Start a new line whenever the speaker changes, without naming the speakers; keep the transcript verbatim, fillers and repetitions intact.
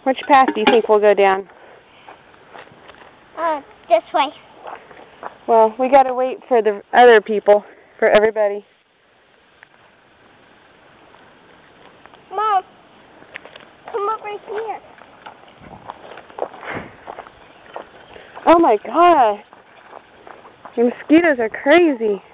Which path do you think we'll go down?
Uh, this way.
Well, we gotta wait for the other people, for everybody.
Mom, come over here.
Oh my god! The mosquitoes are crazy.